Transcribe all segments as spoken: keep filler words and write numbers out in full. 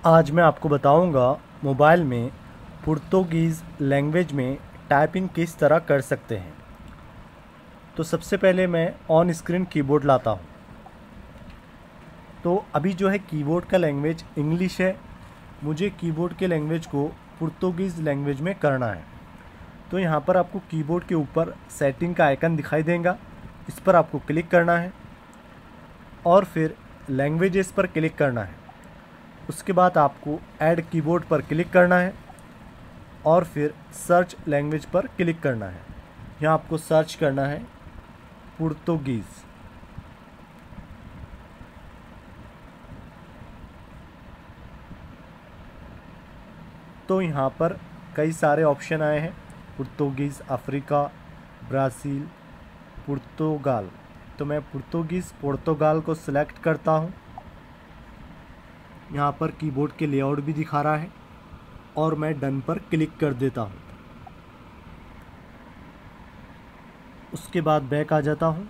आज मैं आपको बताऊंगा मोबाइल में पुर्तगीज़ लैंग्वेज में टाइपिंग किस तरह कर सकते हैं। तो सबसे पहले मैं ऑन स्क्रीन कीबोर्ड लाता हूं। तो अभी जो है कीबोर्ड का लैंग्वेज इंग्लिश है, मुझे कीबोर्ड के लैंग्वेज को पुर्तगीज़ लैंग्वेज में करना है। तो यहाँ पर आपको कीबोर्ड के ऊपर सेटिंग का आइकन दिखाई देगा, इस पर आपको क्लिक करना है और फिर लैंग्वेजेस पर क्लिक करना है। उसके बाद आपको ऐड कीबोर्ड पर क्लिक करना है और फिर सर्च लैंग्वेज पर क्लिक करना है। यहाँ आपको सर्च करना है पुर्तगीज़। तो यहाँ पर कई सारे ऑप्शन आए हैं, पुर्तगीज़, अफ्रीका, ब्राज़ील, पुर्तगाल। तो मैं पुर्तगीज़ पुर्तगाल को सिलेक्ट करता हूँ। यहाँ पर कीबोर्ड के लेआउट भी दिखा रहा है और मैं डन पर क्लिक कर देता हूँ। उसके बाद बैक आ जाता हूँ।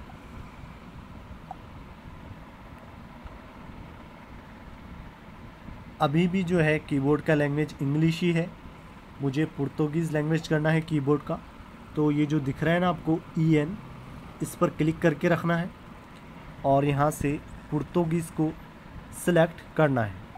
अभी भी जो है कीबोर्ड का लैंग्वेज इंग्लिश ही है, मुझे पुर्तगीज़ लैंग्वेज करना है कीबोर्ड का। तो ये जो दिख रहा है ना आपको ई एन, इस पर क्लिक करके रखना है और यहाँ से पुर्तगीज़ को सिलेक्ट करना है।